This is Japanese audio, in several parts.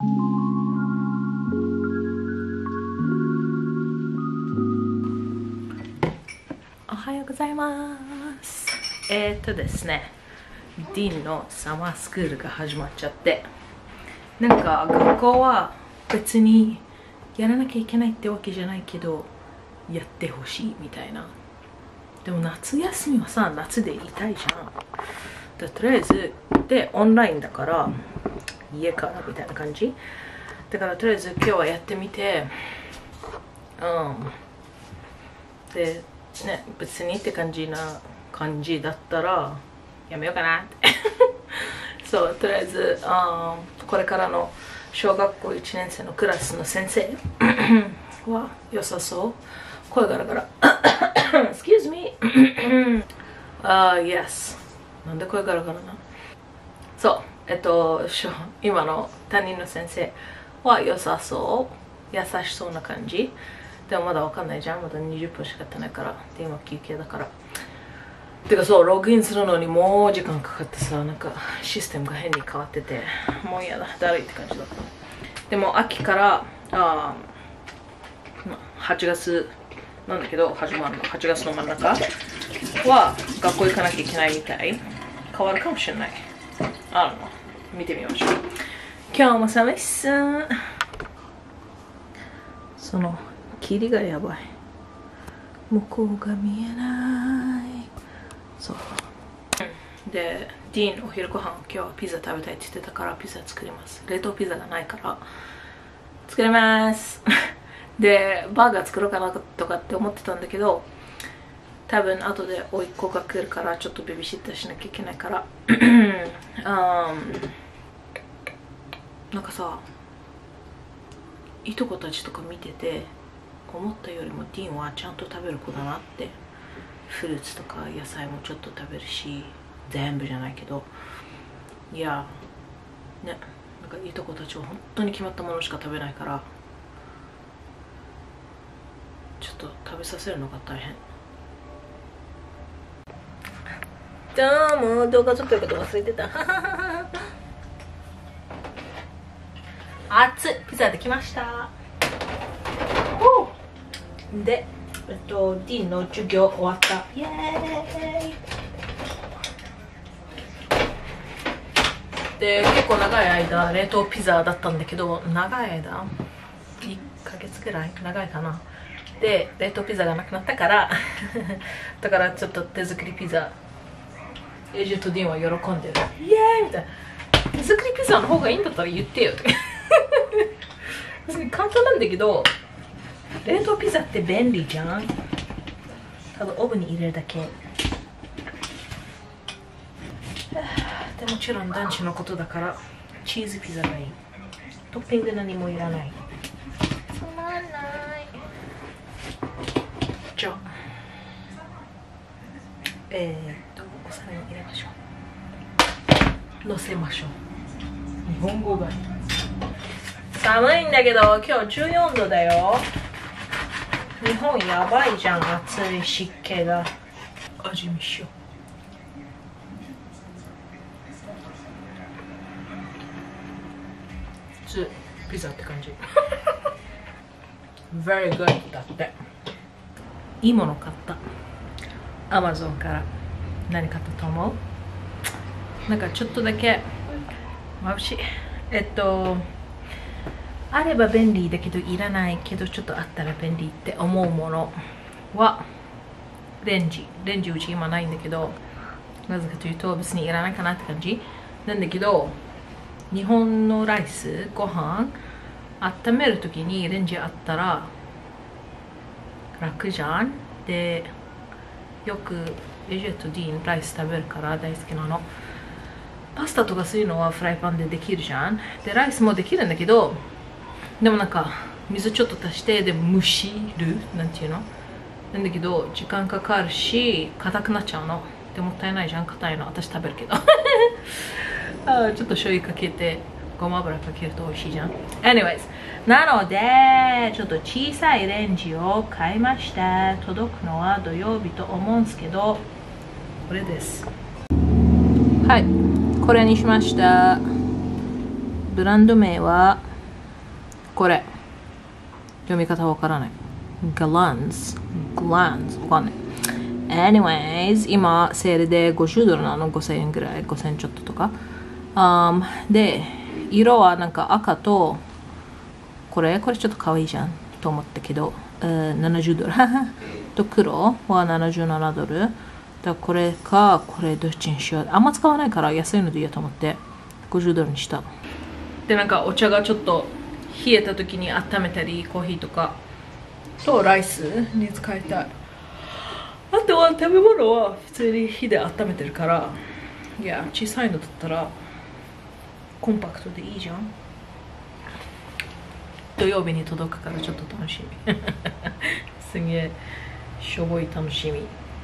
おはようございます。ですね、ディーンのサマースクールが始まっちゃって、なんか学校は別にやらなきゃいけないってわけじゃないけど、やってほしいみたいな。でも夏休みはさ、夏でいたいじゃん。とりあえず、で、オンラインだから、家からみたいな感じ。だからとりあえず今日はやってみて、で、ね、別にって感じだったらやめようかなってそうとりあえずこれからの小学校1年生のクラスの先生は良さそう。声ガラガラexcuse me yes なんで声ガラガラな。そう今の担任の先生は良さそう、優しそうな感じでもまだわかんないじゃん。まだ20分しかやってないから。で、今休憩だから。てかそう、ログインするのにもう時間かかってさ、なんかシステムが変に変わってて、もう嫌だ、だるいって感じだった。でも秋から8月なんだけど、始まるの。8月の真ん中は学校行かなきゃいけないみたい。変わるかもしれない。見てみましょう。今日も寒いっす。その霧がやばい。向こうが見えない。そうで、ディーンお昼ご飯今日はピザ食べたいって言ってたからピザ作ります。冷凍ピザがないから作りますで、バーガー作ろうかなとかって思ってたんだけど、多分後で甥っ子が来るからちょっとベビーシッターしなきゃいけないからなんかさ、いとこたちとか見てて思ったよりもディーンはちゃんと食べる子だなって。フルーツとか野菜もちょっと食べるし、全部じゃないけど、いやね、なんかいとこたちは本当に決まったものしか食べないから、ちょっと食べさせるのが大変。どうも、動画撮ってること忘れてた熱いピザできました。で、ディーンの授業終わった。イエーイで、結構長い間冷凍ピザだったんだけど、長い間1ヶ月ぐらい長いかな。で、冷凍ピザがなくなったからだからちょっと手作りピザ、エイジとディーンは喜んでる。イエーイみたいな。手作りピザの方がいいんだったら言ってよ別に簡単なんだけど、冷凍ピザって便利じゃん。ただオーブンに入れるだけで、もちろん男子のことだからチーズピザがいい。トッピング何もいらない。つまんない。じゃあお皿に入れましょう。乗せましょう。日本語がいい。寒いんだけど今日14度だよ。日本やばいじゃん、暑い湿気が。味見しよう。普通ピザって感じvery good だって。いいもの買った。Amazon から。何買ったと思う？なんかちょっとだけ眩しい。あれば便利だけどいらないけどちょっとあったら便利って思うものはレンジうち今ないんだけど、なぜかというと別にいらないかなって感じなんだけど、日本のライスご飯温めるときにレンジあったら楽じゃん。で、よくエジェとディーンライス食べるから大好きなの。パスタとかそういうのはフライパンでできるじゃん。で、ライスもできるんだけど、でもなんか水ちょっと足してで蒸しるなんていうのなんだけど時間かかるし硬くなっちゃうのでもったいないじゃん。硬いの私食べるけどちょっと醤油かけてごま油かけると美味しいじゃん。 anyways なのでちょっと小さいレンジを買いました。届くのは土曜日と思うんですけど、これです。はい、これにしました。ブランド名はこれ読み方わからない。glands わかんない。anyways 今セールで$50なの。5000円ぐらい、5000ちょっととか、で色はなんか赤とこれちょっと可愛いじゃんと思ったけど、$70と黒は$77だ。これかこれどっちにしよう。あんま使わないから安いのでいいやと思って$50にした。でなんかお茶がちょっと冷えた時に温めたり、コーヒーとかとライスに使いたい。あとは食べ物は普通に火で温めてるから、いや小さいのだったらコンパクトでいいじゃん。土曜日に届くからちょっと楽しみすげえしょぼい楽しみ。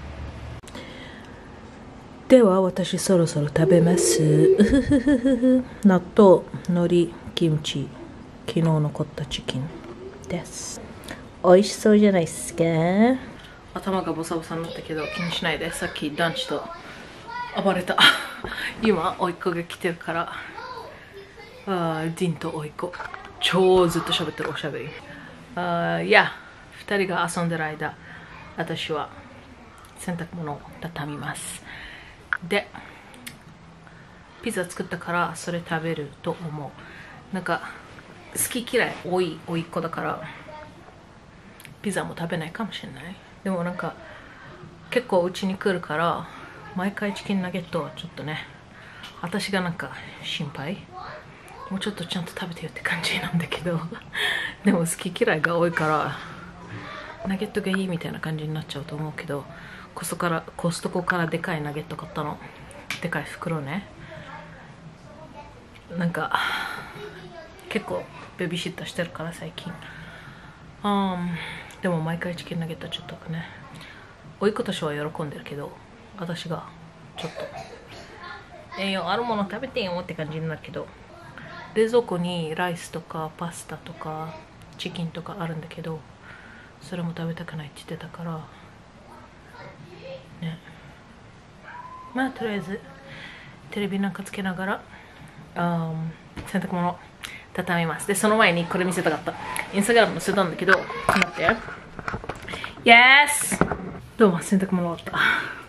では私そろそろ食べます納豆、海苔、キムチ、昨日残ったチキンです。美味しそうじゃないですか。頭がボサボサになったけど気にしないで。さっき団地と暴れた今甥っ子が来てるから、ディンと甥っ子超ずっと喋ってるおしゃべり。いや2人が遊んでる間、私は洗濯物を畳みます。でピザ作ったからそれ食べると思う。なんか好き嫌い多い甥っ子だからピザも食べないかもしれない。でもなんか結構うちに来るから毎回チキンナゲットはちょっとね、私がなんか心配、もうちょっとちゃんと食べてよって感じなんだけどでも好き嫌いが多いからナゲットがいいみたいな感じになっちゃうと思うけど、コストコからでかいナゲット買ったの。でかい袋ね。なんか結構ベビーシッターしてるから最近。でも毎回チキンナゲットはちょっとね、甥っ子たちは喜んでるけど私がちょっと栄養あるもの食べてよって感じになるけど、冷蔵庫にライスとかパスタとかチキンとかあるんだけど、それも食べたくないって言ってたからね。まあとりあえずテレビなんかつけながら洗濯物畳みます。でその前にこれ見せたかった。インスタグラム載せたんだけど、待って。Yes! どうも洗濯物終わった。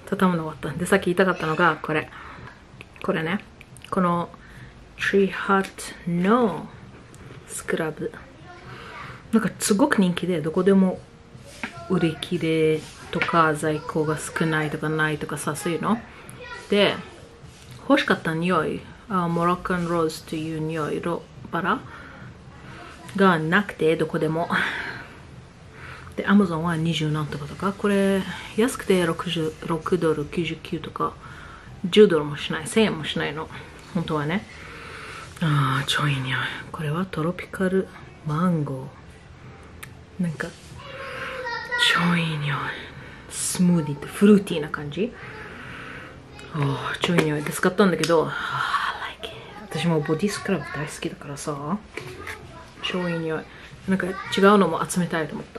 畳むの終わった。でさっき言いたかったのがこれね、このTree Hut のスクラブ、なんかすごく人気でどこでも売り切れとか在庫が少ないとかないとかさ、そういうので欲しかった匂い、モロッカンローズという匂い、バラがなくてどこでもで、アマゾンは20何とかとか、これ安くて$66.99とか$10もしない、1000円もしないの本当はね。超いい匂い。これはトロピカルマンゴー、なんか超いい匂い。スムーディーってフルーティーな感じ。超いい匂いで使ったんだけど、私もボディスクラブ大好きだからさ、超いい匂い。なんか違うのも集めたいと思った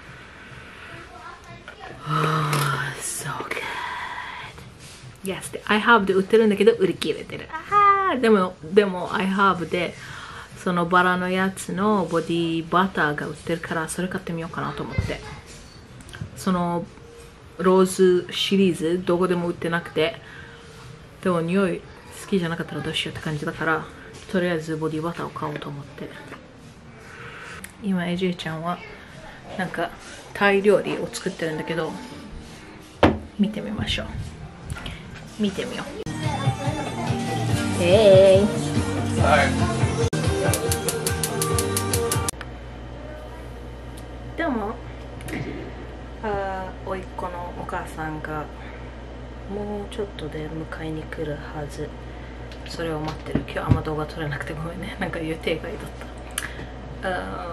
。So good. Yes, で I have で売ってるんだけど売り切れてる。でも I have でそのバラのやつのボディバターが売ってるから、それ買ってみようかなと思って。そのローズシリーズどこでも売ってなくて、でも匂い好きじゃなかったらどうしようって感じだから、とりあえずボディバターを買おうと思って。今 AJ ちゃんはなんかタイ料理を作ってるんだけど、見てみましょう。見てみよう。でも甥っ子のお母さんがもうちょっとで迎えに来るはず。それを待ってる。今日あんま動画撮れなくてごめんね。なんか予定外だった。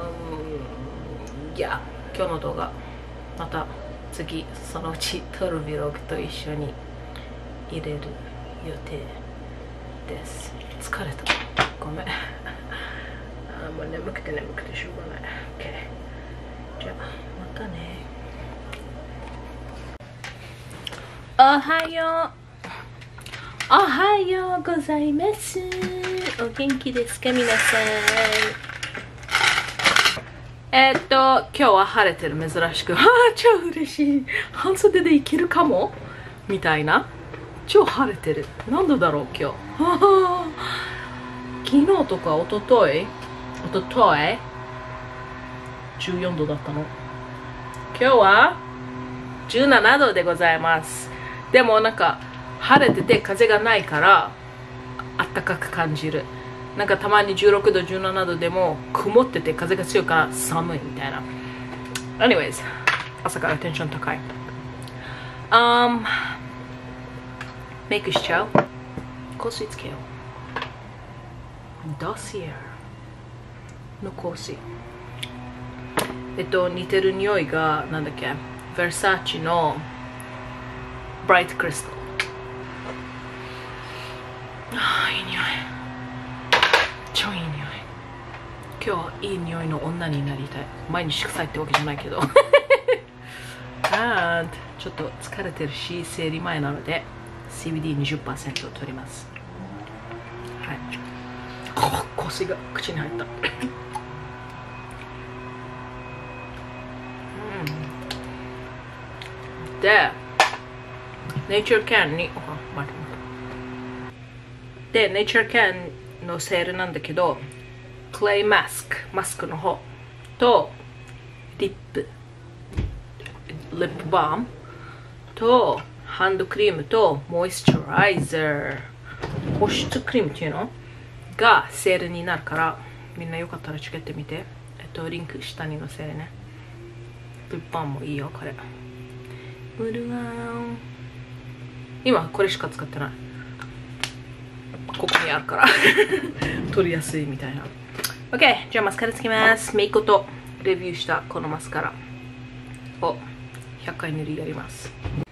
いや、今日の動画また次そのうち撮る Vlog と一緒に入れる予定です。疲れた。ごめん。もう眠くてしょうがない。OK。じゃあまたね。おはよう。おはようございます。お元気ですか皆さん。 今日は晴れてる、珍しく。超嬉しい。半袖でいけるかもみたいな。超晴れてる。何度だろう、今日。昨日とか一昨日14度だったの。今日は17度でございます。でもなんか晴れてて風がないからあったかく感じる。なんかたまに16度17度でも曇ってて風が強いから寒いみたいな。 Anyways、 朝からテンション高い。メイクしちゃう。香水つけよう。ドシエーの香水。似てる匂いがなんだっけ、ヴェルサーチのブライトクリスタル。いい匂い、超いい匂い。今日はいい匂いの女になりたい。毎日臭いってわけじゃないけどAnd ちょっと疲れてるし生理前なので CBD20% を取ります。はい、香水が口に入ったで、ネイチャーキャンにで、ネイチャーキャンのセールなんだけど、クレイマスクの方とリップバームとハンドクリームとモイスチャライザー、保湿クリームっていうのがセールになるから、みんなよかったらチェックってみて。リンク下に載せるね。リップバームもいいよ、これ。今これしか使ってない。ここにあるから取りやすいみたいな。 OK、 じゃあマスカラつけます。メイクとレビューしたこのマスカラを100回塗りやります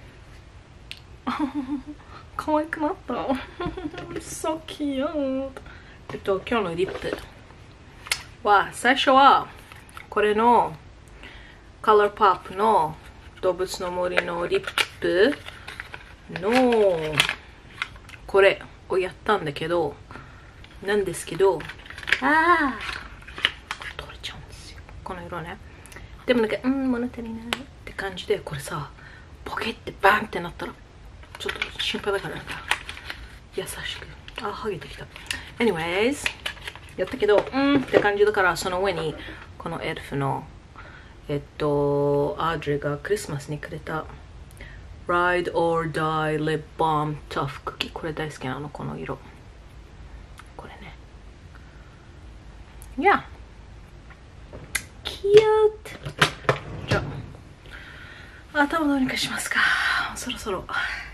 可愛くなったso cute。今日のリップは、最初はこれのカラーポップの動物の森のリップのこれをやったんだけど、取れちゃうんですよ、この色ね。でもなんか物足りないって感じで、これさポケってバンってなったらちょっと心配だから、なんか優しく剥げてきた。 Anyways やったけどって感じだから、その上にこのエルフのアードレがクリスマスにくれた Ride or Die Lip Balm Tough Cookie。 これ大好きなの、この色。これね。Yeah Cute。 じゃあ頭どうにかしますか。そろそろ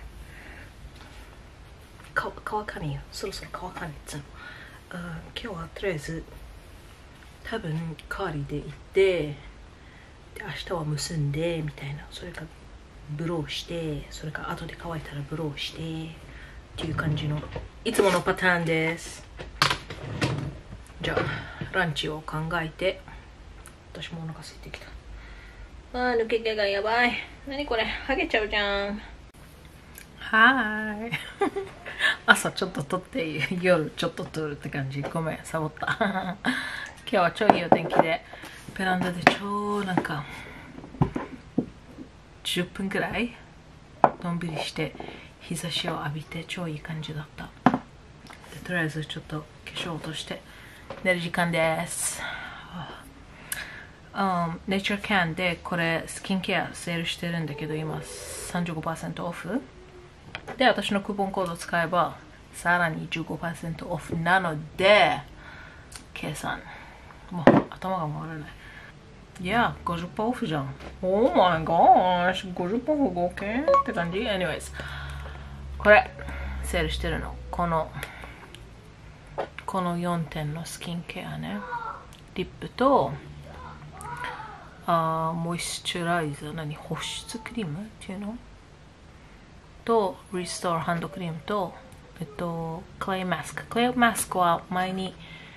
乾かねえよ。そろそろ乾かねえっつうの。今日はとりあえず多分カーリーで行って、で明日は結んでみたいな、それからブローして、それから後で乾いたらブローしてっていう感じのいつものパターンです。じゃあランチを考えて、私もお腹空いてきた。抜け毛がやばい。何これ、剥げちゃうじゃん。はーい朝ちょっと撮って夜ちょっと撮るって感じ。ごめん、サボった今日は超いいお天気で、ベランダで超なんか10分くらいのんびりして日差しを浴びて超いい感じだった。でとりあえずちょっと化粧落として寝る時間です。ネイチャーキャンでこれスキンケアセールしてるんだけど、今 35% オフで、私のクーポンコードを使えばさらに 15% オフなので、計算もう頭が回らない。いや、50% オフじゃん。Oh my gosh、 50% オフ合計って感じ。 Anyways これセールしてるの。この4点のスキンケアね。リップとモイスチュライザー、保湿クリームっていうのと、リストーハンドクリームと、クレイマスク。クレイマスクは前に、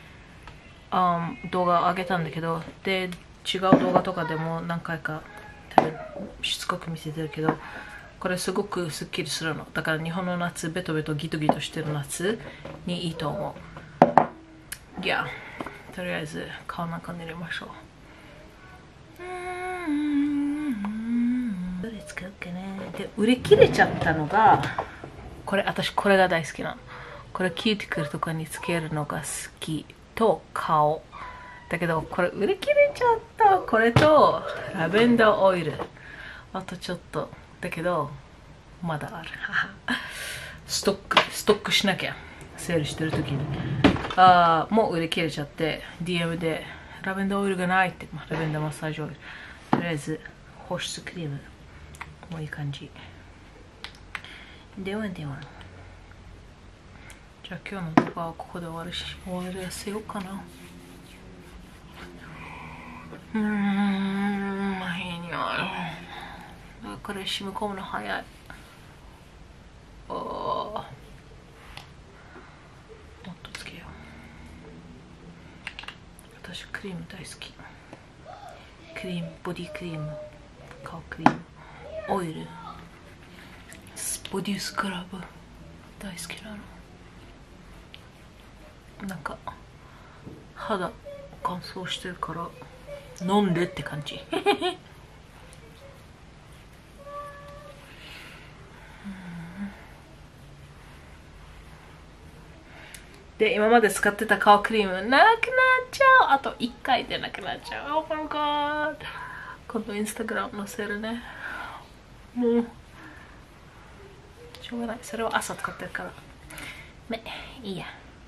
動画を上げたんだけど、で、違う動画とかでも何回か多分しつこく見せてるけど、これすごくスッキリするの。だから日本の夏、ベトベトギトギトしてる夏にいいと思う。いや、とりあえず顔なんか塗りましょう。 どれ使うかな。で売り切れちゃったのがこれ。私これが大好きなの。これキューティクルとかにつけるのが好きと顔だけど、これ売り切れちゃった。これとラベンダーオイル、あとちょっとだけどまだある。ストックしなきゃ。セールしてる時にもう売り切れちゃって DM でラベンダーオイルがないって。ラベンダーマッサージオイル。とりあえず保湿クリームもういい感じ。ではでは、じゃあ今日の動画はここで終わらせようかな。いい匂い。これ染み込むの早い。もっとつけよう。私クリーム大好き。クリーム、ボディクリーム、顔クリーム、オイル、ボディスクラブ大好きなの。なんか肌乾燥してるから飲んでって感じ。で今まで使ってた顔クリームなくなっちゃう。あと1回でなくなっちゃう。 Oh my god。 今度インスタグラム載せるね。もうしょうがない。それは朝使ってるからね。いいや。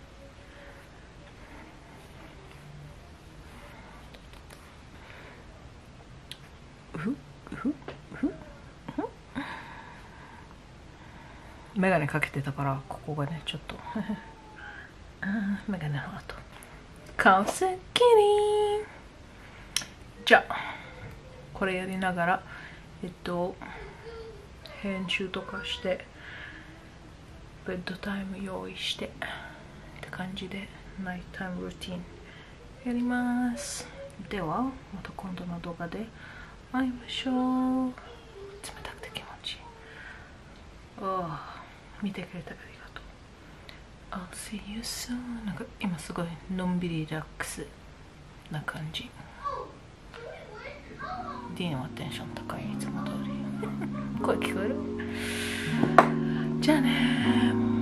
メガネかけてたからここがねちょっとメガネの後顔すっきり。じゃあこれやりながら編集とかしてベッドタイム用意してって感じでナイトタイムルーティンやります。ではまた今度の動画で会いましょう。冷たくて気持ちいい。見てくれてありがとう。I'll see you soon。 なんか今すごいのんびりリラックスな感じ。ディーンはテンション高い。いつも通り。声聞こえる？じゃあねー。